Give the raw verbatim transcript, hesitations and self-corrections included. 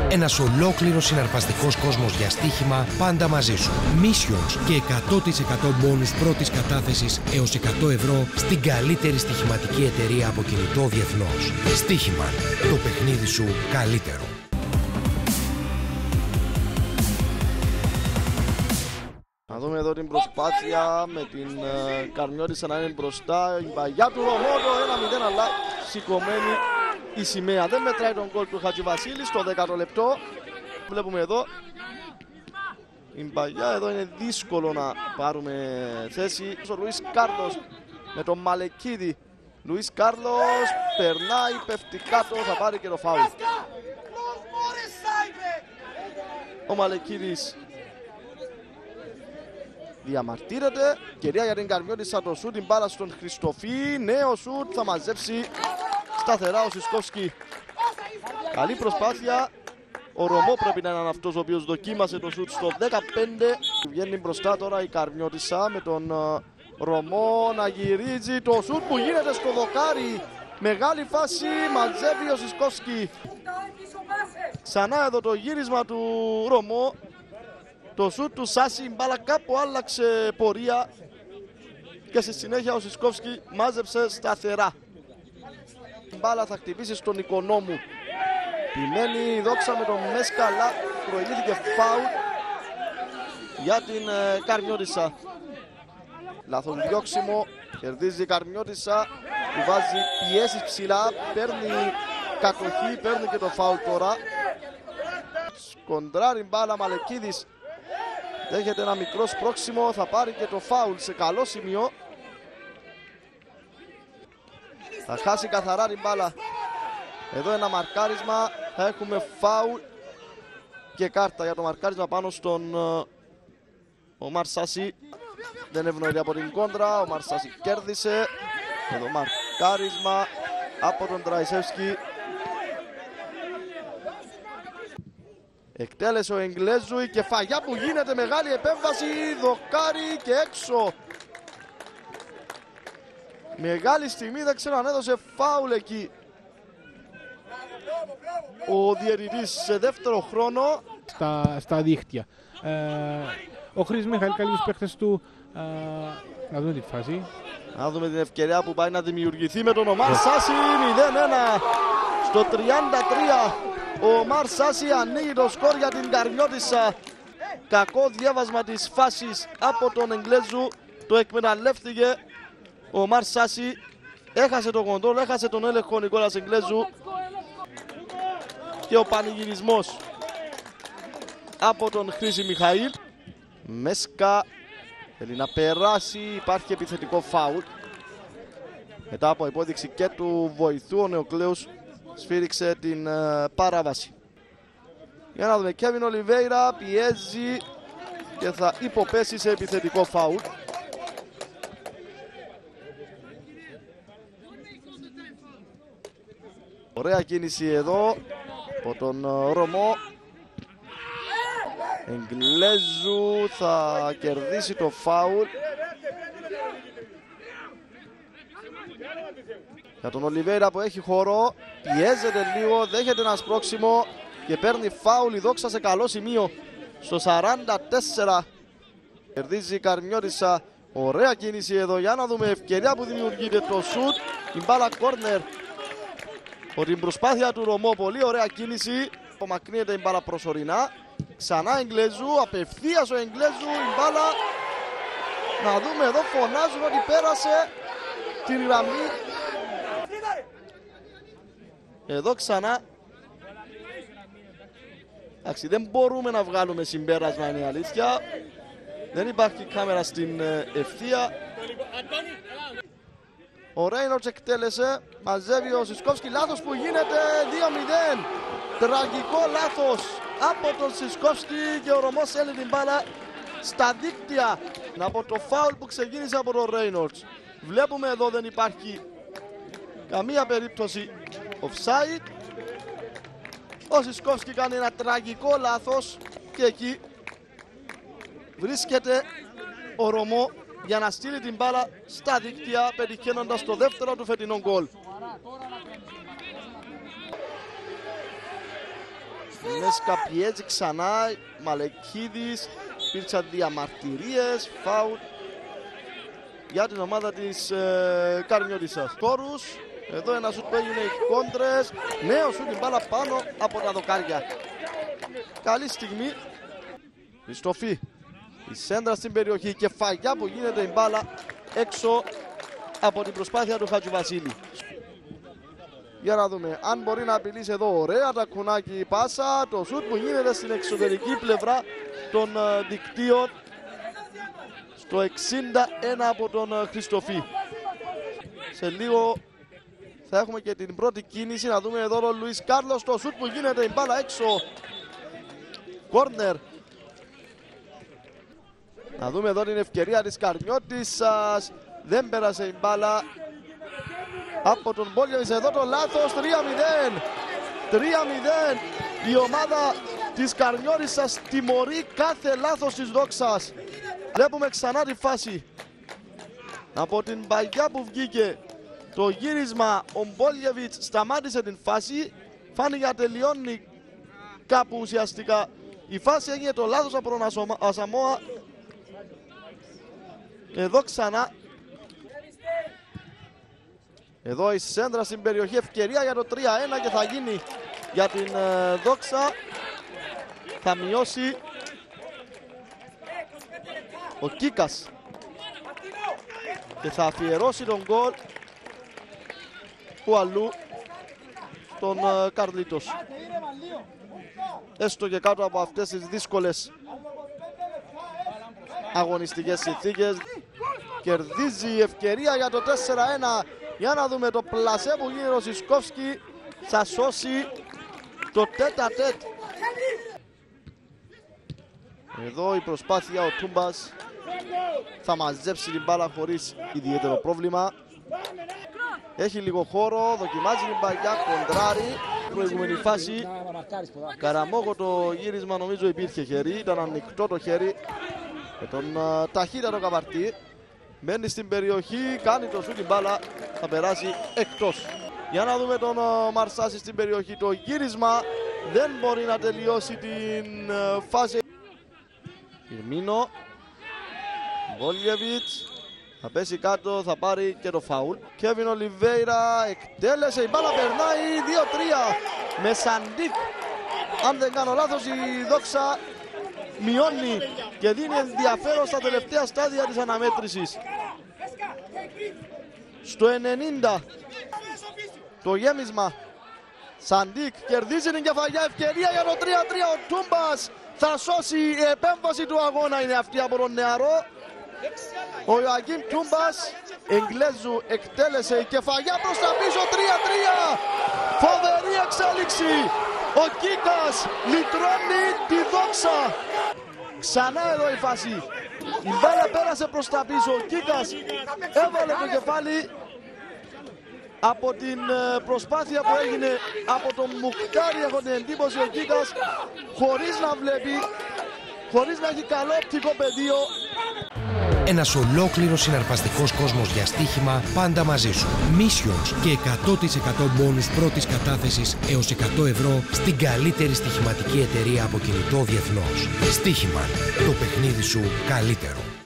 Ένας ολόκληρος συναρπαστικός κόσμος για στοίχημα πάντα μαζί σου. Missions και εκατό τοις εκατό μπόνους πρώτης κατάθεσης έως εκατό ευρώ στην καλύτερη στοιχηματική εταιρεία από κινητό διεθνώς. Στοίχημα. Το παιχνίδι σου καλύτερο. Να δούμε εδώ την προσπάθεια με την uh, Καρμιώτισσα να είναι μπροστά. Η παγιά του Ρωμότο ένα μηδέν, αλλά σηκωμένη η σημαία. Δεν μετράει τον γκολ του Χατζηβασίλη στο δέκατο λεπτό. Βλέπουμε εδώ η παγιά. Εδώ είναι δύσκολο να πάρουμε θέση. Ο Λουίς Κάρλος με τον Μαλεκίδη. Λουίς Κάρλος περνάει, πέφτει κάτω, θα πάρει και το φάουλ. Ο Μαλεκίδης διαμαρτύρεται. Κυρία για την Καρμιώτισσα, το σούτ, την μπάλα στον Χριστοφή. Νέο σούτ, θα μαζέψει σταθερά ο Σισκόφσκι. Καλή προσπάθεια. Ο Ρωμό πρέπει να είναι αυτός ο οποίος δοκίμασε το σούτ στο δεκαπέντε. Βγαίνει μπροστά τώρα η Καρμιώτισσα με τον Ρωμό να γυρίζει. Το σούτ που γίνεται στο δοκάρι. Μεγάλη φάση, μαζεύει ο Σισκόφσκι. Ξανά εδώ το γύρισμα του Ρωμό. Το σούτ του Σάση, η μπάλα κάπου άλλαξε πορεία και στη συνέχεια ο Σισκόφσκι μάζεψε σταθερά. Η μπάλα θα χτυπήσει στον Οικονόμου. Πιμένει η Δόξα με τον Μέσκα, αλλά προηγήθηκε φάουλ για την ε, Καρμιώτισσα. Λάθος διώξιμο, κερδίζει η Καρμιώτισσα, του βάζει πιέσεις ψηλά, παίρνει κατοχή, παίρνει και το φάουλ τώρα. Σκοντράρει μπάλα Μαλεκίδης. Δέχεται ένα μικρό σπρώξιμο, θα πάρει και το φάουλ σε καλό σημείο. Θα χάσει καθαρά την μπάλα. Εδώ ένα μαρκάρισμα, θα έχουμε φάουλ και κάρτα για το μαρκάρισμα πάνω στον uh, ο Μαρσάση. Δεν ευνοείται από την κόντρα, ο Μαρσάση κέρδισε. Εδώ μαρκάρισμα από τον Τραϊσεύσκι. Εκτέλεσε ο Εγγλέζου, η κεφαγιά που γίνεται, μεγάλη επέμβαση, δοκάρι και έξω. Μεγάλη στιγμή, δεν ξέρω αν έδωσε φάουλ εκεί ο διαιτητής σε δεύτερο χρόνο. Στα, στα δίχτυα. Ε, ο Χρήστος Μιχαήλ καλεί τους παίχτες του. Ε, να δούμε τη φάση. Να δούμε την ευκαιρία που πάει να δημιουργηθεί με τον Ομάρ Σάση. μηδέν ένα στο τριάντα τρία. Ο Ομάρ Σάση ανοίγει το σκορ για την Καρμιώτισσα. Κακό διάβασμα της φάσης από τον Εγγλέζου. Το εκμεταλλεύτηκε ο Ομάρ Σάση. Έχασε τον κοντρόλ, έχασε τον έλεγχο ο Νικόλας Εγγλέζου. Και ο πανηγυρισμός από τον Χρήση Μιχαήλ. Μέσκα θέλει να περάσει, υπάρχει επιθετικό φάουλ. Μετά από υπόδειξη και του βοηθού, ο Νεοκλέους σφύριξε την uh, παράβαση. Για να δούμε, Κέβιν Ολιβέιρα πιέζει και θα υποπέσει σε επιθετικό φάουλ. Ωραία κίνηση εδώ από τον uh, Ρωμό. Εγγλέζου θα κερδίσει το φάουλ. Για τον Ολιβέιρα που έχει χώρο, πιέζεται λίγο, δέχεται ένα σπρώξιμο και παίρνει φάουλ η Δόξα σε καλό σημείο στο σαράντα τέσσερα. Κερδίζει η Καρμιώτισσα. Ωραία κίνηση εδώ, για να δούμε, ευκαιρία που δημιουργείται, το σουτ, η μπάλα κόρνερ από την προσπάθεια του Ρωμό. Πολύ ωραία κίνηση, απομακρύνεται η μπάλα προσωρινά. Ξανά Εγγλέζου, απευθείας ο Εγγλέζου, η μπάλα. Να δούμε εδώ, φωνάζουν ότι πέρασε την γραμμή. Εδώ ξανά. Εντάξει, δεν μπορούμε να βγάλουμε συμπέρασμα, είναι η αλήθεια. Δεν υπάρχει κάμερα στην ευθεία. Ο Ρέινορτς εκτέλεσε, μαζεύει ο Σισκόφσκι, λάθος που γίνεται, δύο μηδέν. Τραγικό λάθος από τον Σισκόφσκι και ο Ρωμός έλει την μπάλα στα δίκτυα από το φάουλ που ξεκίνησε από τον Ρέινορτς. Βλέπουμε εδώ δεν υπάρχει καμία περίπτωση offside. Ο Σισκόφσκι κάνει ένα τραγικό λάθος και εκεί βρίσκεται ο Ρωμό για να στείλει την μπάλα στα δίκτυα, πετυχαίνοντας το δεύτερο του φετινό γκολ. Μέσκα πιέζει ξανά, Μαλεκίδης, υπήρξαν διαμαρτυρίες, φάουλ για την ομάδα της ε, Καρμιώτισσας. Κόρους, εδώ ένα σουτ που έγινε οι κόντρες, νέο σουτ, την μπάλα πάνω από τα δοκάρια. Καλή στιγμή, η στροφή, η σέντρα στην περιοχή και φαγιά που γίνεται η μπάλα έξω από την προσπάθεια του Χατζηβασίλη. Για να δούμε αν μπορεί να απειλήσει εδώ. Ωραία τα κουνάκι πάσα. Το σουτ που γίνεται στην εξωτερική πλευρά των uh, δικτύων. Στο εξήντα ένα από τον uh, Χριστοφή. Σε λίγο θα έχουμε και την πρώτη κίνηση. Να δούμε εδώ τον Λουίς Κάρλος. Το σουτ που γίνεται, η μπάλα έξω. Κόρνερ. Να δούμε εδώ την ευκαιρία της Καρμιώτισσας. Δεν πέρασε η μπάλα από τον Μπόλιεβιτς. Εδώ το λάθος, τρία μηδέν. τρία μηδέν. Η ομάδα της Καρμιώτισσας τιμωρεί κάθε λάθος της Δόξας. Βλέπουμε ξανά τη φάση. Από την παγιά που βγήκε το γύρισμα, ο Μπόλιεβιτς σταμάτησε την φάση. Φάνηκε να τελειώνει κάπου ουσιαστικά η φάση. Έγινε το λάθος από τον Ασαμόα. Εδώ ξανά. Εδώ η σέντρα στην περιοχή, ευκαιρία για το τρία ένα και θα γίνει για την ε, Δόξα. Θα μειώσει ο Κίκας και θα αφιερώσει τον γκολ που αλλού τον ε, Καρλίτος. Έστω και κάτω από αυτές τις δύσκολες αγωνιστικές συνθήκες. Κερδίζει η ευκαιρία για το τέσσερα ένα. Για να δούμε το πλασέ που γίνει ο Σισκόφσκι. Θα σώσει το τέτα τέτ. Εδώ η προσπάθεια, ο Τούμπας θα μαζέψει την μπάλα χωρίς ιδιαίτερο πρόβλημα. Έχει λίγο χώρο, δοκιμάζει την παγιά, κοντράρει. Προηγούμενη φάση, Καραμόγο το γύρισμα, νομίζω υπήρχε χέρι, ήταν ανοιχτό το χέρι. Με τον uh, ταχύτατο Καβαρτή. Μένει στην περιοχή, κάνει το σου, την μπάλα θα περάσει εκτός. Για να δούμε τον uh, Μαρσάση στην περιοχή. Το γύρισμα δεν μπορεί να τελειώσει την uh, φάση. Φιρμίνο, Βόλιεβιτς, θα πέσει κάτω, θα πάρει και το φάουλ. Κέβιν Ολιβέιρα εκτέλεσε, η μπάλα περνάει, δύο τρία με Σαντίκ. Αν δεν κάνω λάθος, η Δόξα μειώνει και δίνει ενδιαφέρον στα τελευταία στάδια της αναμέτρησης. Στο ενενήντα το γέμισμα, Σαντίκ κερδίζει την κεφαλιά, ευκαιρία για το τρία τρία. Ο Τούμπας θα σώσει, η επέμβαση του αγώνα είναι αυτή από τον νεαρό. Ο Ιωακίμ Τούμπας, Εγγλέζου, εκτέλεσε η κεφαλιά προς τα πίσω, τρία τρία. Φοβερή εξέλιξη. Ο Κίκας λυτρώνει τη Δόξα. Ξανά εδώ η φάση. Η μπάλα πέρασε προς τα πίσω. Ο Κίκας έβαλε το κεφάλι από την προσπάθεια που έγινε από τον Μουκτάρη. Έχω την εντύπωση ο Κίκας χωρίς να βλέπει, χωρίς να έχει καλό οπτικό πεδίο. Ένας ολόκληρος συναρπαστικός κόσμος για στοίχημα πάντα μαζί σου. Missions και εκατό τοις εκατό μπόνους πρώτης κατάθεσης έως εκατό ευρώ στην καλύτερη στοιχηματική εταιρεία από κινητό διεθνώς. Στοίχημα. Το παιχνίδι σου καλύτερο.